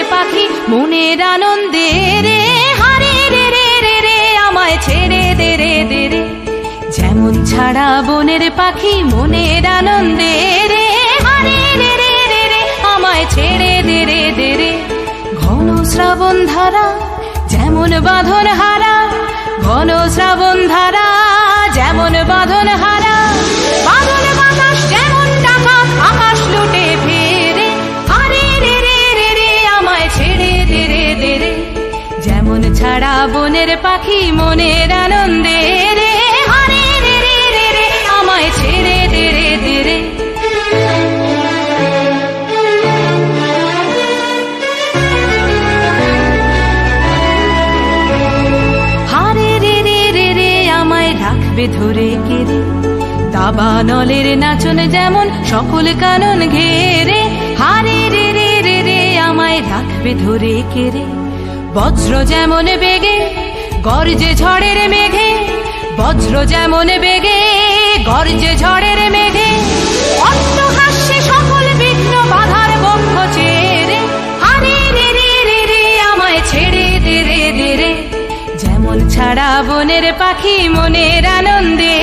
পাখি মনের আনন্দে রে, হারে রে রে রে রে আমায় ছেড়ে দে রে দে রে। যেমন ছাড়া বনের পাখি মনের আনন্দে রে, হারে রে রে রে রে আমায় ছেড়ে দে রে দে রে। ঘন শ্রাবণ ধারা যেমন বাঁধন হারা, ঘন শ্রাবণ ধারা যেমন বাঁধন হারা, বাদল বাতাস যেমন ডাকাত আকাশ লুটে ফেরে, হারে রে রে রে রে আমায় ছেড়ে দে রে দে রে। যেমন ছাড়া বনের পাখি মনের আনন্দে রে, হারে রে রে রে রে আমায় ছেড়ে দে রে দে রে। রাখবে ধরে কেড়ে দাবানলের নাচন যেমন সকল কানন ঘেরে, হারে রে রে রে রে আমায় রাখবে ধরে কেড়ে। বজ্র যেমন বেগে গর্জে ঝড়ের মেঘে, বজ্র যেমন বেগে গর্জে ঝড়ের মেঘে, অট্টহাস্যে সকল বিঘ্ন বাধার বক্ষ চেরে, হারে রে রে রে রে আমায় ছেড়ে দে রে দে রে। যেমন ছাড়া বনের পাখি মনের আনন্দে